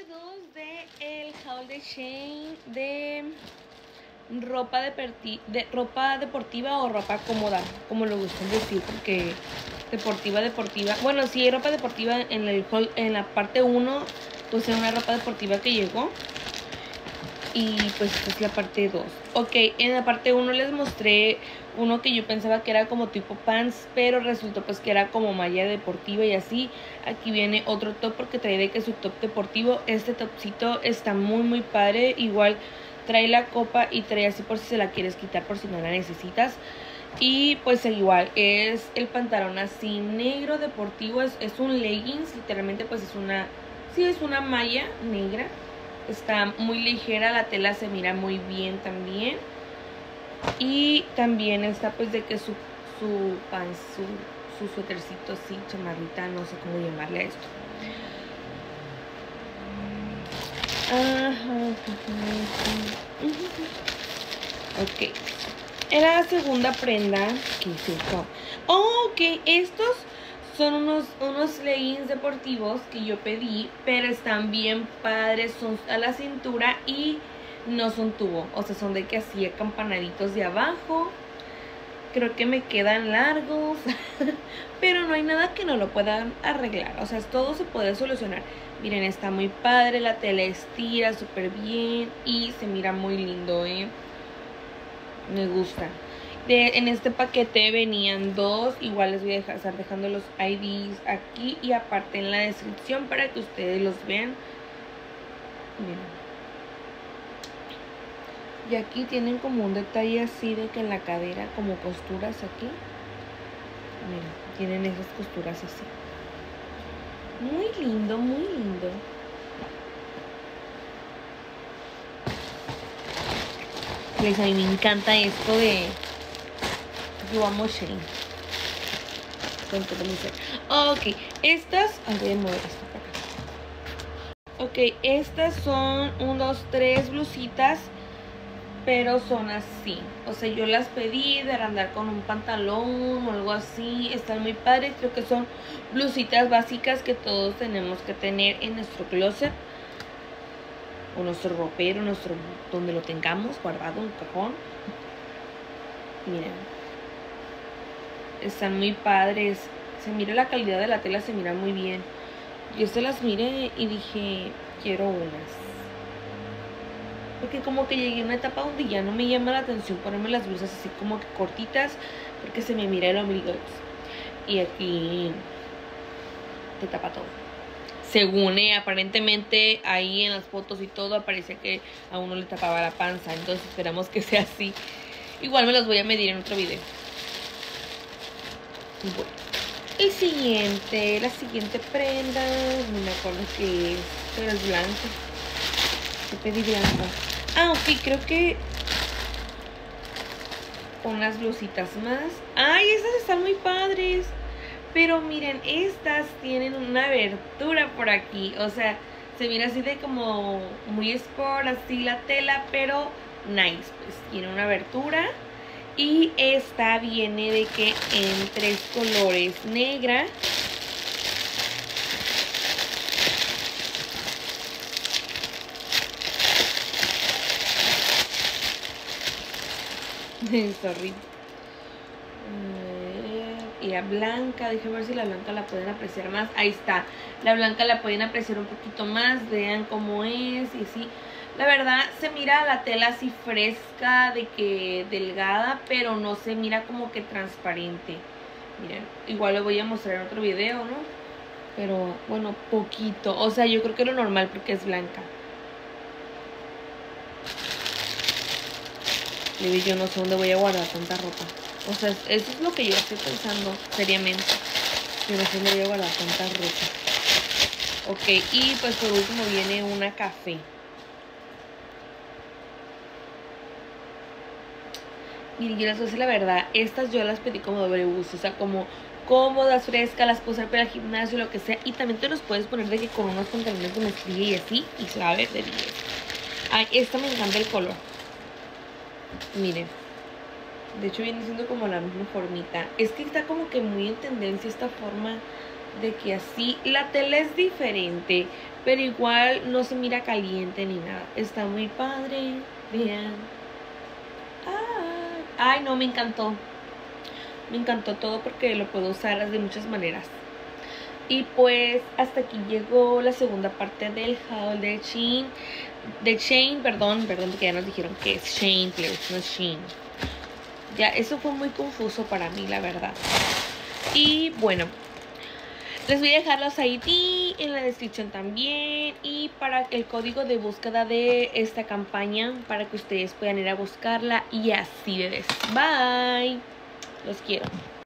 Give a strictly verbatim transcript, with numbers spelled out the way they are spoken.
dos de el haul de Shein de ropa, de, de ropa deportiva o ropa cómoda, como lo gustan decir, porque deportiva, deportiva, bueno, sí hay ropa deportiva en el haul, en la parte uno, pues es una ropa deportiva que llegó. Y pues esta es la parte dos. Ok, en la parte uno les mostré uno que yo pensaba que era como tipo pants, pero resultó pues que era como malla deportiva y así. Aquí viene otro top porque trae de que su top deportivo. Este topcito está muy muy padre. Igual trae la copa y trae así por si se la quieres quitar, por si no la necesitas. Y pues igual es el pantalón así negro deportivo. Es, es un leggings, literalmente pues es una, sí es una malla negra. Está muy ligera, la tela se mira muy bien también. Y también está pues de que su, su pan, su, su suétercito así, chamarrita, no sé cómo llamarle a esto. Ajá. Ok. En la segunda prenda, ¿qué es esto? Oh, ok, estos son unos, unos leggings deportivos que yo pedí, pero están bien padres, son a la cintura y no son tubo, o sea, son de que así acampanaditos de abajo. Creo que me quedan largos, pero no hay nada que no lo puedan arreglar, o sea, todo se puede solucionar. Miren, está muy padre, la tela estira súper bien y se mira muy lindo, ¿eh? Me gusta. De, en este paquete venían dos, igual les voy a dejar, estar dejando los I Ds aquí y aparte en la descripción para que ustedes los vean. Miren. Y aquí tienen como un detalle así de que en la cadera, como costuras aquí. Miren, tienen esas costuras así. Muy lindo, muy lindo. Les, a mí me encanta esto de... Yo amo Shein. Ok, estas... A ver, mover esto para acá. Ok, estas son unos tres blusitas, pero son así. O sea, yo las pedí de andar con un pantalón o algo así. Están muy padres. Creo que son blusitas básicas que todos tenemos que tener en nuestro closet. O nuestro ropero, nuestro, donde lo tengamos guardado en un cajón. Miren. Están muy padres. Se mira la calidad de la tela, se mira muy bien. Yo se las miré y dije, quiero unas. Porque como que llegué a una etapa donde ya no me llama la atención ponerme las blusas así como que cortitas, porque se me mira el ombligo. Y aquí te tapa todo. Según eh, aparentemente ahí en las fotos y todo aparecía que a uno le tapaba la panza. Entonces esperamos que sea así. Igual me los voy a medir en otro video. Bueno, el siguiente, la siguiente prenda, no me acuerdo qué es, pero es blanca. ¿Qué pedí blanca? Ah, ok, creo que unas blusitas más. Ay, estas están muy padres. Pero miren, estas tienen una abertura por aquí. O sea, se mira así de como muy sport, así la tela, pero nice, pues tiene una abertura. Y esta viene de que en tres colores, negra, sorry, y la blanca, déjenme ver si la blanca la pueden apreciar más. Ahí está, la blanca la pueden apreciar un poquito más, vean cómo es y sí. La verdad se mira la tela así fresca, de que delgada, pero no se mira como que transparente. Miren, igual lo voy a mostrar en otro video, ¿no? Pero bueno, poquito, o sea, yo creo que lo normal porque es blanca. Yo no sé dónde voy a guardar tanta ropa. O sea, eso es lo que yo estoy pensando seriamente. Yo no sé dónde voy a guardar tanta ropa. Ok, y pues por último viene una café. Miren, yo les voy a decir la verdad, estas yo las pedí como doble uso, o sea, como cómodas, frescas, las puedo usar para el gimnasio, lo que sea. Y también te los puedes poner de que con unos pantalones de mezclilla y así, y se va a ver de bien. Ay, esta me encanta el color. Miren, de hecho viene siendo como la misma formita. Es que está como que muy en tendencia esta forma de que así, la tela es diferente, pero igual no se mira caliente ni nada. Está muy padre. Vean. Ay, ay no, me encantó. Me encantó todo porque lo puedo usar de muchas maneras. Y pues hasta aquí llegó la segunda parte del haul de Shein. De Shein, perdón, perdón, porque ya nos dijeron que es Shein, pero no es Shein. Ya, eso fue muy confuso para mí, la verdad. Y bueno, les voy a dejar los I D en la descripción también. Y para el código de búsqueda de esta campaña, para que ustedes puedan ir a buscarla. Y así, bebés. Bye. Los quiero.